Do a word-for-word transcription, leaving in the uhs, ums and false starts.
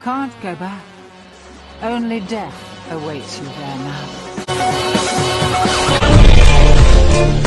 can't go back. Only death awaits you there now.